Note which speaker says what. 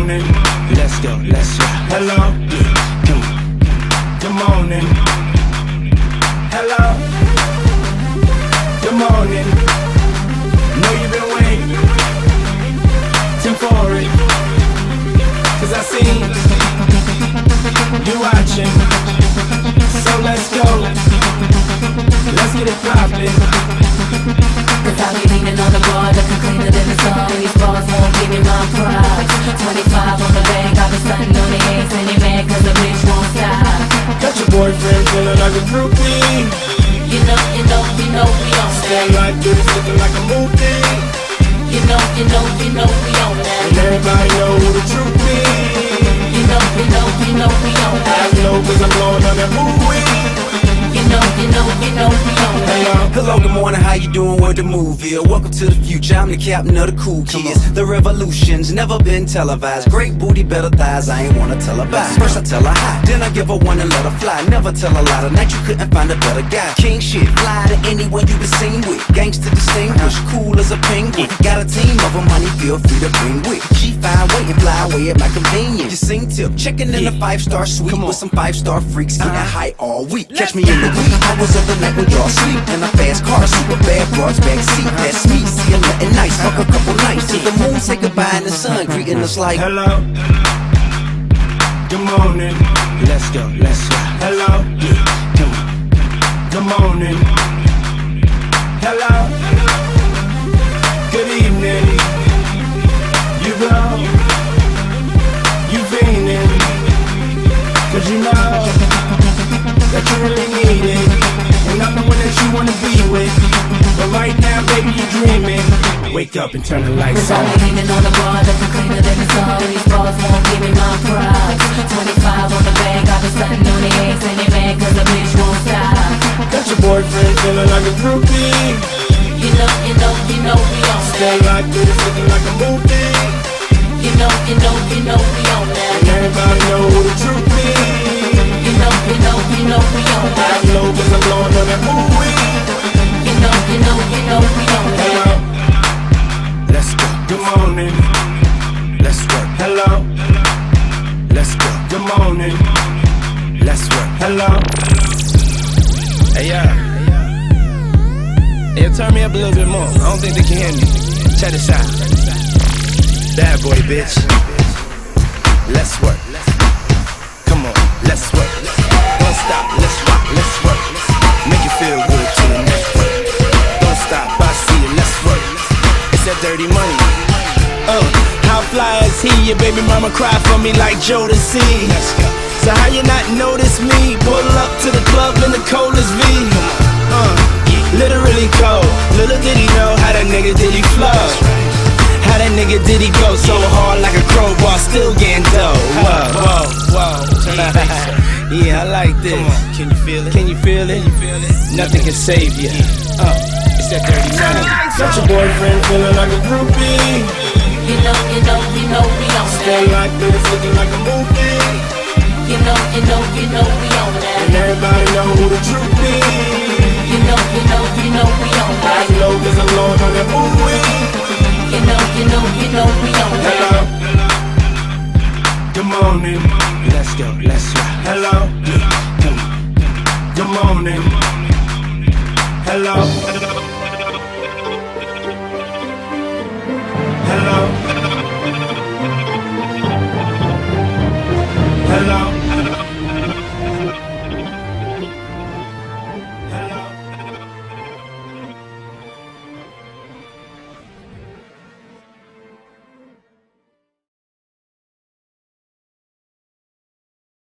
Speaker 1: morning. Let's go, let's go. Hello. Come on. Good morning. Hello. Good morning. Know you've been waiting for it, 'cause I seen you watching. So let's go. Let's get it poppin'.
Speaker 2: 'Cause I be leaning on the bar, looking cleaner than the sun. These bars won't give me my pride. 25 on the bank, I've been stunting on the eggs, and they mad 'cause the bitch won't stop.
Speaker 1: Got your boyfriend feeling like a groupie.
Speaker 2: You know we on
Speaker 1: Stay
Speaker 2: that.
Speaker 1: like this, looking like a movie.
Speaker 2: You know we on that.
Speaker 1: And everybody know who the truth is.
Speaker 2: You know we on
Speaker 1: I
Speaker 2: that.
Speaker 1: know 'cause I'm blowing on that movie.
Speaker 2: You know we on that.
Speaker 3: Hello, good morning, how you doing? Where the movie? Welcome to the future, I'm the captain of the cool kids. The revolution's never been televised. Great booty, better thighs, I ain't wanna tell her bye. First I tell her hi, then I give her one and let her fly. Never tell a lie, tonight you couldn't find a better guy. King shit, fly to anyone you been seen with. Gangsta distinguished, cool as a penguin. Got a team of them, money feel free to bring with. G5 waiting, fly away at my convenience. You sing tip, checking in a 5-star suite with some 5-star freaks, getting high all week. Catch me in the wee hours of the night when y'all sleep in a fast car, super bad broads backseat. That's me, seeing nothing nice, fuck a couple nights till the moon say goodbye and the sun greeting us like
Speaker 1: hello. Good morning. Let's go, let's go. Hello. Come on. Good morning. Hello. Good evening. You go. You fiending. 'Cause you know that you really need it. And I'm the one that you wanna be with. But right now, baby, you dreaming. Wake up and turn the lights
Speaker 2: 'Cause I
Speaker 1: on.
Speaker 2: be leaning on the bar, looking cleaner than the sun. These bars won't give me my pride. 25 on the bank, I've been stunting on the eggs, and they mad 'cause the bitch won't stop.
Speaker 1: Got your boyfriend feeling like a groupie.
Speaker 2: You know we on
Speaker 1: Stay
Speaker 2: that.
Speaker 1: like this, looking like a movie.
Speaker 2: You know we on that.
Speaker 1: And everybody know who the truth is.
Speaker 2: You know we on
Speaker 1: I
Speaker 2: that.
Speaker 1: know 'cause I'm blowing on that movie.
Speaker 2: You know we on that.
Speaker 1: Hello. Let's go. Good morning. Let's work. Hello. Let's go. Good morning. Let's work. Hello. Hey, yeah. Hey, turn me up a little bit more. I don't think they can hear me. Check this out. Bad boy, bitch. Let's work. Come on, let's work. Don't stop, let's rock, let's work. Make you feel good to the next work. Don't stop, I see you, let's work. It's that dirty money. How fly is he? Your baby mama cry for me like Jodeci. Let's go. So how you not notice me? Pull up to the club in the coldest V. Literally cold. Little did he know how that nigga did he flow. How that nigga did he go so hard like a crowbar, still getting dough. Whoa. Yeah, I like this. Can you feel it? Can you feel it? Nothing can save you. It's that dirty money. Got your boyfriend feeling like a groupie.
Speaker 2: You know we on
Speaker 1: Stay
Speaker 2: that.
Speaker 1: like this, looking like a movie.
Speaker 2: You know we on
Speaker 1: And
Speaker 2: that.
Speaker 1: everybody know who the truth is.
Speaker 2: You know we on
Speaker 1: I
Speaker 2: that.
Speaker 1: know 'cause I'm blowing on that movie.
Speaker 2: You know we on
Speaker 1: Hello.
Speaker 2: that.
Speaker 1: Good morning. Let's go, let's go. Hello. Come on. Good morning. Hello. Hello. Hello.